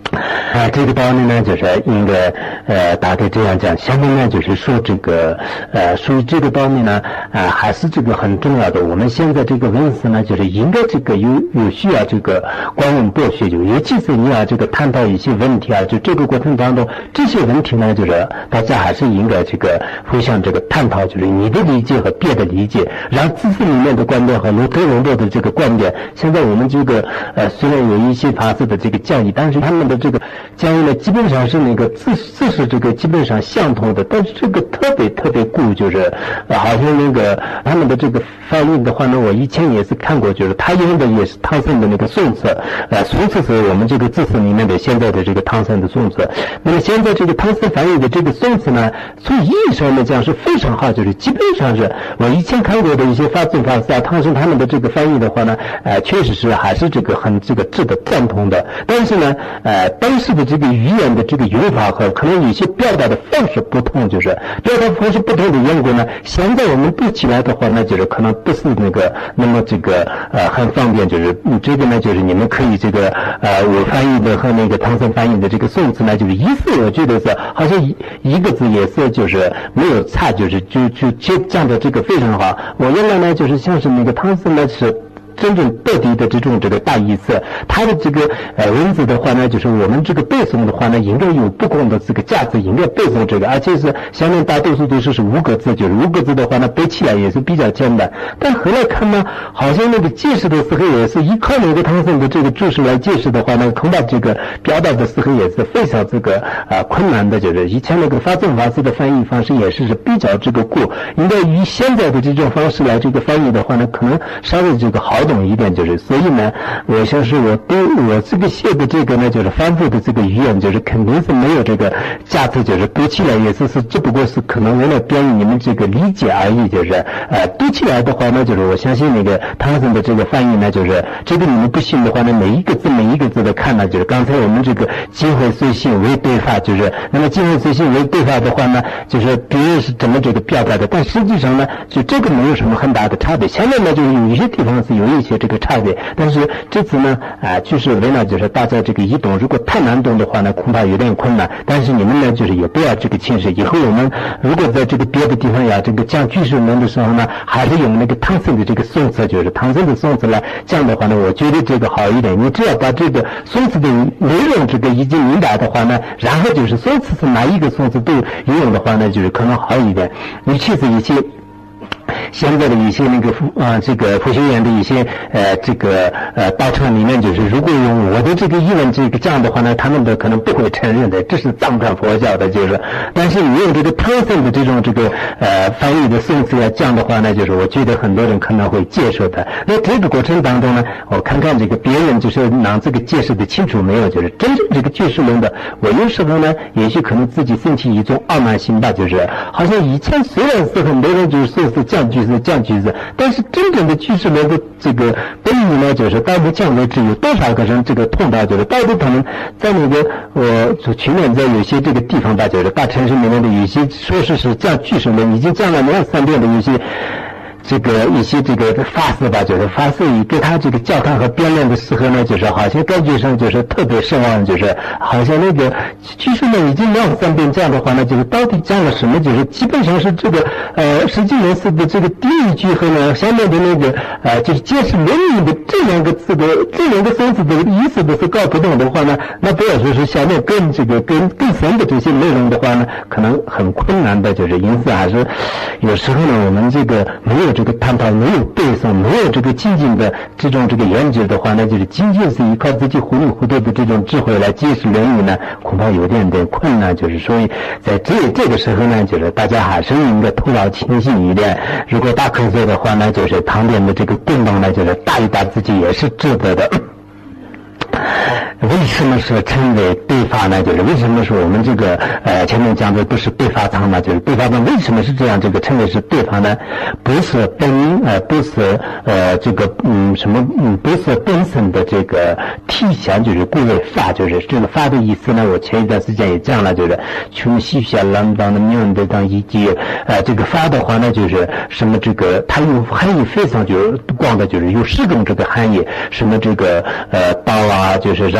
这个道理呢，就是应该大概这样讲。下面呢，就是说这个属于这个道理呢，还是这个很重要的。我们现在这个文字呢，就是应该这个有需要这个观问博学，就尤其是你要这个探讨一些问题啊，就这个过程当中，这些问题呢，就是大家还是应该这个互相这个探讨，就是你的理解和别的理解，让知识里面的观点和罗特龙多的这个观点。现在我们这个虽然有一些法师的这个教义，但是他们的这个教义呢，基本上是那个知识这个基本上相同的，但是这个特别固，就是好像那个他们的这个翻译的话呢，我以前也是看过，就是他用的也是汤森的那个宋词，宋词是我们这个知识里面的现在的这个汤森的宋词。那么现在这个汤森翻译的这个宋词呢，从意义上来讲是非常好，就是基本上是我以前看过的一些法宗法师啊，汤森他们的这个翻译的话呢，确实是还是这个很这个值得赞同的。但是呢，当时的这个语言的这个用法和可能有些表达的方式不同，就是表达方式不同的缘故呢，现在我们读起来的话呢，就是可能不是那个那么这个很方便，就是这个呢，就是你们可以这个我翻译的和那个汤森翻译的这个宋词呢，就是意思我觉得是好像一个字也是就是没有差，就是就讲的这个非常好。我原来呢就是像是那个汤森呢是真正到底的这种这个大意思，它的这个文字的话呢，就是我们这个背诵的话呢，应该有不同的这个价值，应该背诵这个，而且是下面大多数都是5个字，就是5个字的话呢，背起来也是比较简单。但后来看呢，好像那个解释的时候也是依靠那个汤森的这个注释来解释的话呢，恐怕这个表达的时候也是非常这个困难的，就是以前那个法宗法师的翻译方式也是比较这个固，应该与现在的这种方式来这个翻译的话呢，可能稍微这个好懂一点，就是所以呢，我想是我这个写的这个呢，就是翻译的这个语言，就是肯定是没有这个价值，就是读起来也是只不过是可能为了便于你们这个理解而已，就是读起来的话呢，就是我相信那个汤森的这个翻译呢，就是这个你们不信的话呢，每一个字的看呢，就是刚才我们这个机会随性为对法，就是那么机会随性为对法的话呢，就是别人是怎么这个表达的，但实际上呢，就这个没有什么很大的差别。现在呢，就是有一些地方是有一些这个差别，但是这次呢，就是为了就是大家这个一懂，如果太难懂的话呢，恐怕有点困难。但是你们呢，就是也不要这个轻视。以后我们如果在这个别的地方呀，这个讲句式论的时候呢，还是用那个汤森的这个宋词，就是汤森的宋词来讲的话呢，我觉得这个好一点。你只要把这个宋词的内容这个已经明白的话呢，然后就是宋词是哪一个宋词都用的话呢，就是可能好一点。尤其是一些现在的一些那个这个佛学院的一些这个道场里面，就是如果用我的这个译文这个讲的话呢，他们的可能不会承认的，这是藏传佛教的，就是但是你用这个汤森的这种这个翻译的宋词来讲的话呢，就是我觉得很多人可能会接受的。那这个过程当中呢，我看看这个别人就是拿这个解释的清楚没有，就是真正这个句式论的，我有时候呢也许可能自己升起一种傲慢心吧，就是好像以前虽然是很多人就是说是讲句子，但是真正的句式论的这个本意呢，就是到目前为止有多少个人这个碰到，就是到底他们在那个我去年在有些这个地方吧，就是大城市里面的有些说是讲句式论，已经讲了2-3遍的有些这个一些这个法师吧，就是法师给他这个教堂和辩论的时候呢，就是好像感觉上就是特别失望，就是好像那个据说呢已经2-3遍讲的话呢，就是到底讲了什么，就是基本上是这个实际人士的这个第一句和呢下面的那个就是解释论语的这2个字的这2个生字的意思都是搞不懂的话呢，那不要说是下面更深的这些内容的话呢，可能很困难的，就是因此还是有时候呢我们这个没有这个探讨，没有背诵，没有这个精进的这种这个研究的话呢，就是仅仅是依靠自己糊里糊涂的这种智慧来解释论语呢，恐怕有点困难。就是所以在这个时候呢，就是大家还是应该头脑清醒一点。如果大瞌睡的话呢，就是旁边的这个功能呢，就是打一打自己也是值得的。为什么说称为对法呢？就是为什么说我们这个前面讲的不是对法藏嘛？就是对法藏为什么是这样？这个称为是对法呢？不是不是这个不是本身的这个体现，就是故为法，就是这个法的意思呢。我前一段时间也讲了，就是穷西下浪当的命的当以及这个法的话呢，就是什么这个它有含义非常就是广的，就是有10种这个含义，什么这个道啊，就是然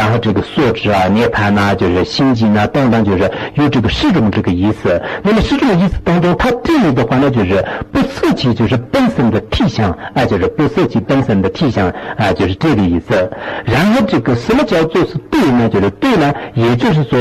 然后这个所知啊、涅槃啊，就是心经啊等等，就是有这个10种这个意思。那么10种意思当中，它这里的话呢，就是不涉及就是本身的体相啊，就是不涉及本身的体相啊，就是这个意思。然后这个什么叫做是对呢？就是对呢，也就是说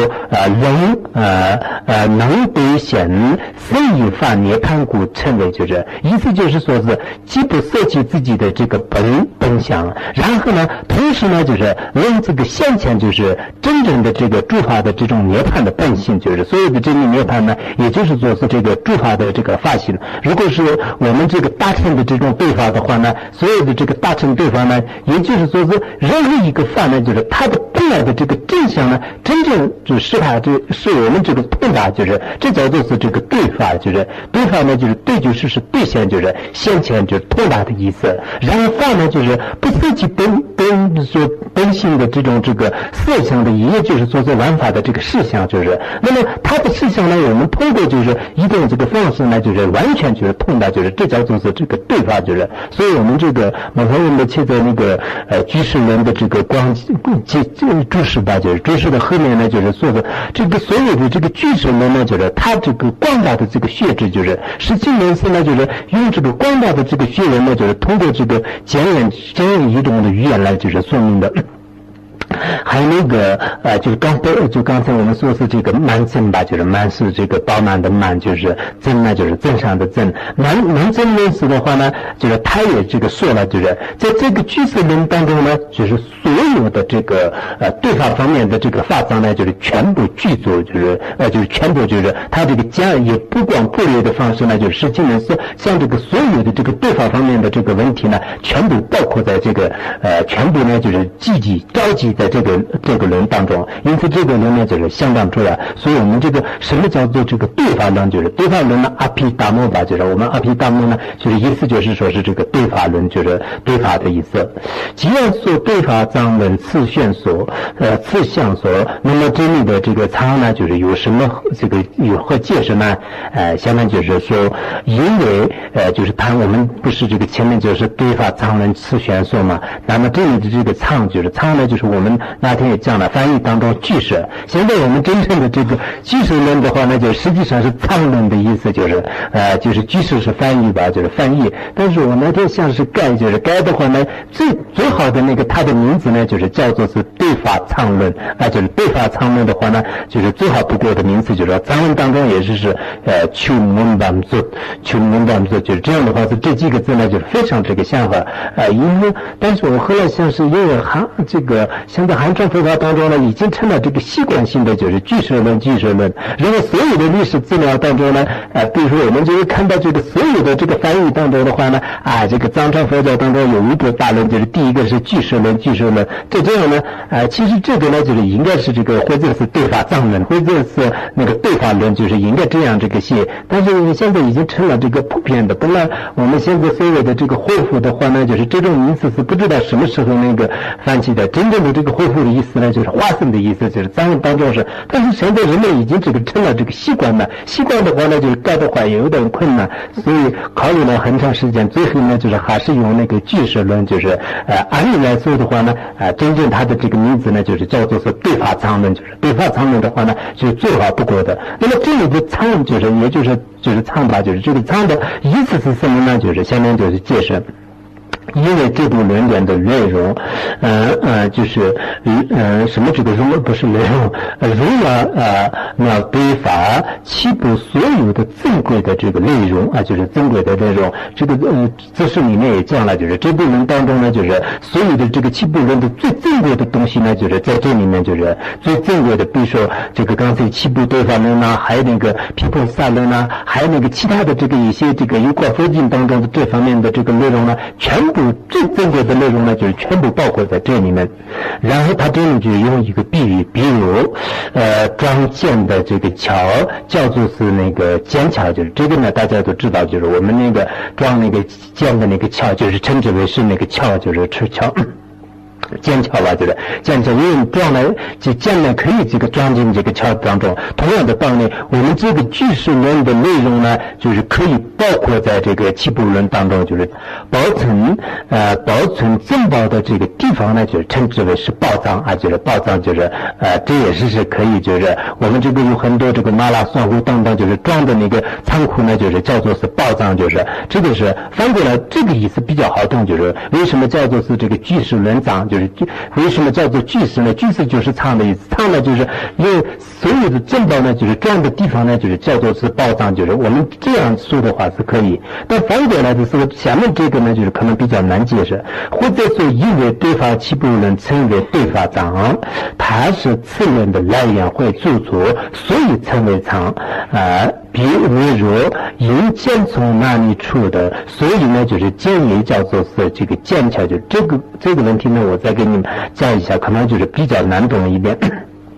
能对显生于法涅槃故称为，就是意思就是说是既不涉及自己的这个本相，然后呢，同时呢，就是能这个现前就是真正的这个诸法的这种涅槃的本性，就是所有的这个涅槃呢，也就是说是这个诸法的这个法性。如果是我们这个大乘的这种对法的话呢，所有的这个大乘对法呢，也就是说是任何一个法呢，就是它的本来的这个真相呢，真正就是它是我们这个通达，就是这叫做是这个对法，就是对法呢，就是对就是对现，就是现前就是通达的意思。然后法呢，就是不涉及本性的这种这个色相的，也就是说是玩法的这个事项，就是那么它的事项呢，我们通过就是一种这个方式呢，就是完全就是通达，就是这叫做是这个对法，就是所以我们这个马上我们现在那个居士论的这个注释吧，就是注释的后面呢，就是说的这个所有的这个居士论呢，就是它这个广大的这个学知，就是实际人士呢，就是用这个广大的这个学问呢，就是通过这个简言一种的语言来就是说明的。还有那个就是刚才我们说是这个满真吧，就是满是这个饱满的满，就是真呢就是正常的正。满真论师的话呢，就是他也这个说了，就是在这个居士论当中呢，就是所有的这个对法方面的这个法藏呢，就是全部具足，就是全部就是他这个讲也不光不略的方式呢，就是实际呢是像这个所有的这个对法方面的这个问题呢，全部包括在这个全部呢就是召集在这个论当中，因此这个论呢就是相当重要。所以我们这个什么叫做这个对法论，就是对法论呢阿毗达摩吧，就是我们阿毗达摩呢，就是意思就是说是这个对法论，就是对法的意思。既然说对法藏论次现所次相所，那么这里的这个藏呢，就是有什么这个有何解释呢？下面就是说，因为就是我们不是这个前面就是对法藏论次现所嘛，那么这里的这个藏就是藏呢，就是我们那天也讲了翻译当中句式。现在我们真正的这个句式论的话呢，就实际上是藏论的意思，就是句式是翻译吧，就是翻译。但是我那天像是改的话呢，最好的那个它的名字呢，就是叫做是对法藏论就是对法藏论的话呢，就是最好不过的名字，就是藏论当中也是求门板字，就是这样的话是这几个字呢，就是非常这个想法因为但是我后来像是因为这个现在汉传佛法当中呢，已经成了这个习惯性的就是句式论，然后所有的历史资料当中呢，比如说我们就会看到这个所有的这个翻译当中的话呢，这个藏传佛教当中有一个大论，就是第一个是句式论，这样呢，其实这个呢就是应该是这个或者是对法藏论，或者是那个对法论，就是应该这样这个写。但是现在已经成了这个普遍的。本来我们现在所有的这个恢复的话呢，就是这种名词是不知道什么时候那个翻起的。真正的这个恢复的意思呢，就是花生的意思，就是藏文当中是。但是现在人们已经这个成了这个习惯了，习惯的话呢，就是改的话也有点困难，所以考虑了很长时间，最后呢就是还是用那个句式论，就是按理来说的话呢，真正它的这个名字呢，就是叫做是对法藏论，就是对法藏论的话呢，就是最好不过的。那么这里的藏也就是藏吧，就是这个藏的意思是什么呢？就是下面就是解释。因为这部论点的内容，就是什么这个容不是内容，容了对法七部所有的正规的这个内容就是正规的内容。这个这是里面也讲了，就是这部论当中呢，就是所有的这个七部论的最正规的东西呢，就是在这里面就是最正规的。比如说这个刚才七部对法论还有那个毗婆萨论还有那个其他的这个一些这个有关佛经当中的这方面的这个内容呢，全部最正规的内容呢，就是全部包括在这里面。然后他这里就用一个比喻，比如装剑的这个桥叫做是那个剑桥，就是这个呢大家都知道，就是我们那个装那个剑的那个桥，就是称之为是那个桥，就是赤桥。 剑桥吧，就是剑桥，因为装了这剑呢可以这个装进这个桥当中。同样的道理，我们这个句式论的内容呢，就是可以包括在这个七步论当中，就是保存珍宝的这个地方呢，就是称之为是宝藏啊，就是宝藏，就是这也是可以，就是我们这个有很多这个麻辣蒜糊等等，就是装的那个仓库呢，就是叫做是宝藏，就是这个是翻过来这个意思比较好懂，就是为什么叫做是这个句式论藏。就是为什么叫做句式呢？句式就是藏的意思，藏呢就是因为所有的珍宝呢，就是装的地方呢，就是叫做是宝藏，就是我们这样说的话是可以。但反过来的时候，下面这个呢，就是可能比较难解释，或者说因为对法七步论称为对法藏，它是次论的来源或著作，所以称为藏比如因剑从哪里出的，所以呢就是剑也叫做是这个剑桥，就这个问题呢，我再给你们讲一下，可能就是比较难懂一点。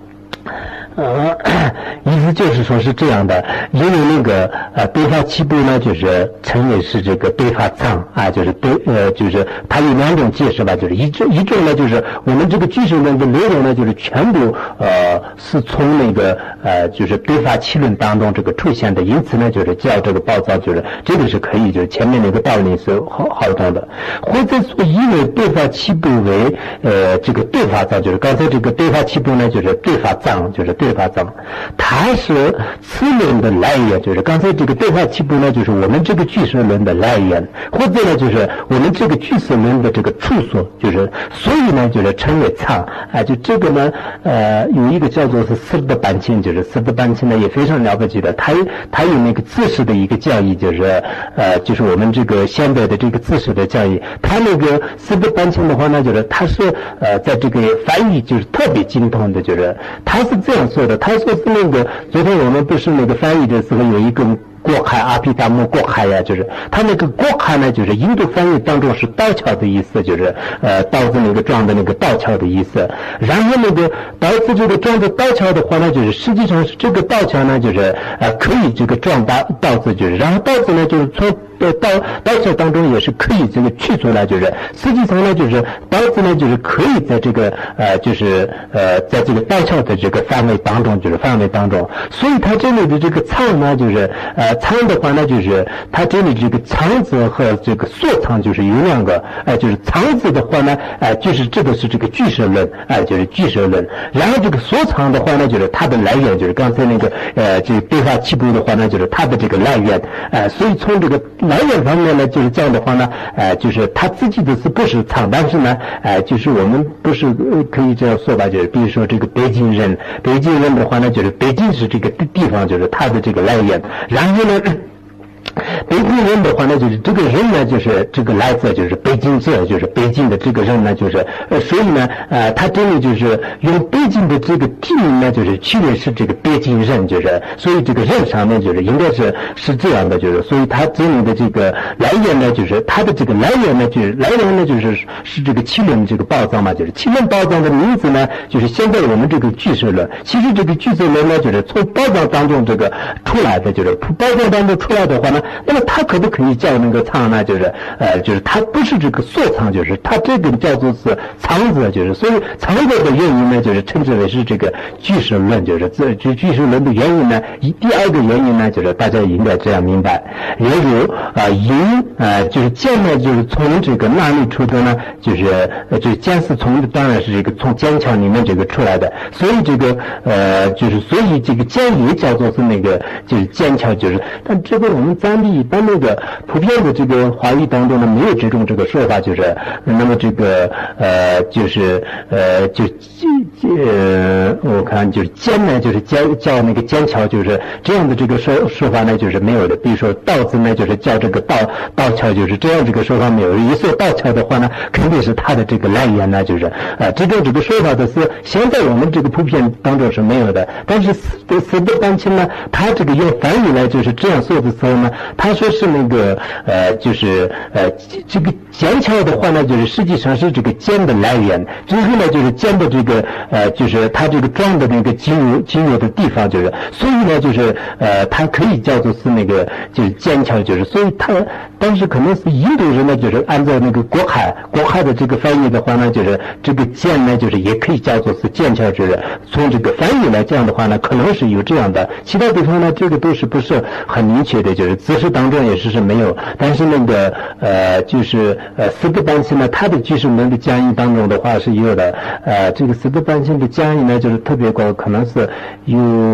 意思就是说是这样的，因为那个对法七步呢，就是称为是这个对法藏啊，就是就是它有两种解释吧，就是一种呢，就是我们这个句式论的内容呢，就是全部是从那个就是对法七论当中这个出现的，因此呢，就是叫这个宝藏，就是这个是可以，就是前面那个道理是好懂的，或者说因为对法七步为这个对法藏，就是刚才这个对法七步呢，就是对法藏，就是对法藏，它是次论的来源，就是刚才这个对法七步呢，就是我们这个句式论的来源，或者呢就是我们这个句式论的这个处所，就是所以呢就是称为藏就这个呢有一个叫做是斯德班钦，就是斯德班钦呢也非常了不起的，他有那个字式的一个教义，就是我们这个现在的这个字式的教义，他那个斯德班钦的话呢，就是他是在这个翻译就是特别精通的，就是他是这样说的，他说是那个昨天我们不是那个翻译的时候有一个过海阿毗达摩过海呀，就是他那个过海呢，就是印度翻译当中是道桥的意思，就是刀子那个撞的那个道桥的意思。然后那个刀子这个撞的道桥的话呢，就是实际上是这个道桥呢，就是可以这个撞刀子，就是然后刀子呢就是从刀桥当中也是可以这个取出来，就是实际上呢就是刀子呢就是可以在这个就是在这个刀桥的这个范围当中，就是范围当中，所以它这里的这个藏呢就是藏的话呢，就是它这里这个藏字和这个所藏就是有两个，就是藏字的话呢，就是这个是这个句式论，就是句式论。然后这个所藏的话呢，就是它的来源，就是刚才那个这个对法七步的话呢，就是它的这个来源，所以从这个来源方面呢，就是这样的话呢，就是他自己的是不是藏，但是呢，就是我们不是可以这样说吧，就是比如说这个北京人的话呢，就是北京是这个地方，就是它的这个来源。然后呢，北京人的话呢，就是这个人呢，就是这个来自就是北京者，就是北京的这个人呢，就是所以呢，他这里就是用北京的这个地名呢，就是取的是这个北京人，就是所以这个人上面就是应该是这样的，就是所以他这里的这个来源呢，就是他的这个来源呢，就是这个七轮这个宝藏嘛，就是七轮宝藏的名字呢，就是现在我们这个句式论，其实这个句式论呢，就是从宝藏当中这个出来的，就是宝藏当中出来的话呢。那么它可不可以叫那个藏呢？就是它不是这个所藏，就是它这个叫做是藏字，就是所以藏字的原因呢，就是称之为是这个句式论，就是这句式论的原因呢。第二个原因呢，就是大家应该这样明白，例如就是剑呢，就是从这个哪里出的呢？就是剑是从当然是这个从剑桥里面这个出来的，所以这个就是所以这个剑也叫做是那个就是剑桥，就是但这个我们藏地一般那个普遍的这个华语当中呢，没有这种这个说法，就是那么这个我看就是剑呢，就是叫那个剑桥，就是这样的这个说法呢，就是没有的。比如说道字呢，就是叫这个道桥，就是这样这个说法没有。一说道桥的话呢，肯定是它的这个来源呢，就是这种这个说法的是现在我们这个普遍当中是没有的。但是斯德班钦呢，他这个用翻译呢，就是这样说的时候呢，他说是那个就是这个剑桥的话呢，就是实际上是这个剑的来源，之后呢就是剑的这个就是它这个装的那个金油的地方，就是所以呢，就是它可以叫做是那个就是剑桥，就是所以它当时可能是印度人呢，就是按照那个国海的这个翻译的话呢，就是这个剑呢，就是也可以叫做是剑桥，就是从这个翻译来讲的话呢，可能是有这样的，其他地方呢，这个都是不是很明确的，就是字式当中也是没有，但是那个就是斯德班辛呢，它的句式论的讲义当中的话是有的，这个斯德班辛的讲义呢，就是特别高，可能是有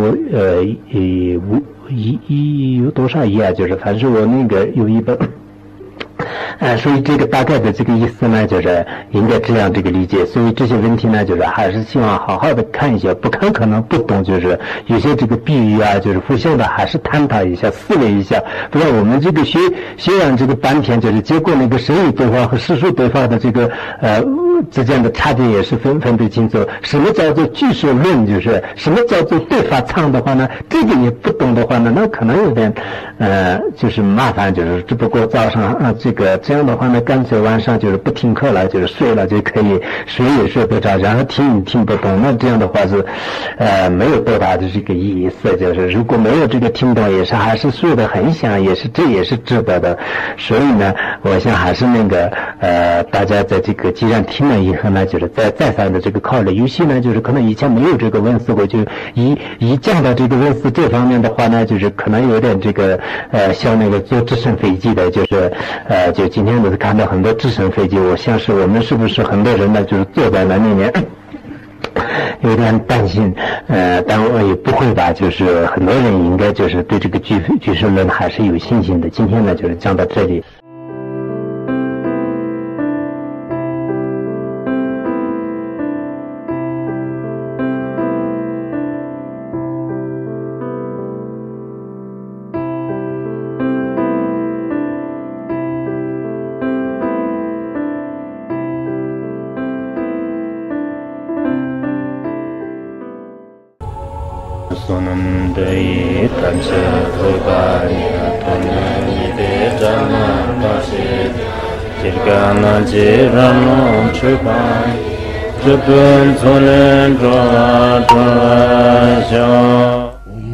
有多少页啊？就是反正我那个有一本。所以这个大概的这个意思呢，就是应该这样这个理解。所以这些问题呢，就是还是希望好好的看一下，不看可能不懂，就是有些这个比喻啊，就是互相的还是探讨一下，思维一下。不然我们这个学完这个半天，就是结果那个生理对话和世俗对话的这个之间的差别也是分得清楚。什么叫做句式论，就是什么叫做对话唱的话呢，这个也不懂的话呢，那可能有点就是麻烦，就是只不过早上这样的话呢，干脆晚上就是不听课了，就是睡了就可以，睡也睡不着，然后听不懂，那这样的话是没有多大的这个意思，就是如果没有这个听懂，也是还是睡得很香，这也是值得的。所以呢，我想还是那个大家在这个既然听了以后呢，就是再三的这个考虑，有些呢就是可能以前没有这个文思，我就一讲到这个文思这方面的话呢，就是可能有点这个像那个坐直升飞机的，就是就今天我是看到很多直升飞机，我想是我们是不是很多人呢，就是坐在那里面有点担心，但我也不会吧，就是很多人应该就是对这个句式论还是有信心的。今天呢，就是讲到这里。Sonamdai Tancha Thobaya Tonani Dejana Pasi Jirgana Jirano Chupai Chupun Sonen Droa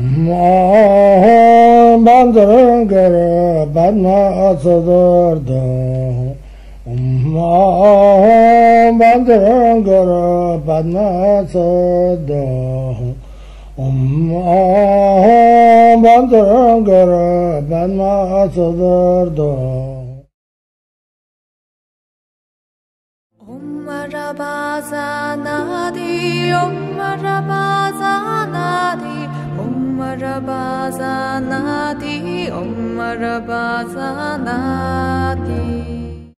Bandangara Badna Sadardam Bandangara Badna Sadardam Bandangara Badna Sadardam Marabaza Nadi, Marabaza Nadi, Marabaza Nadi, Marabaza Nadi.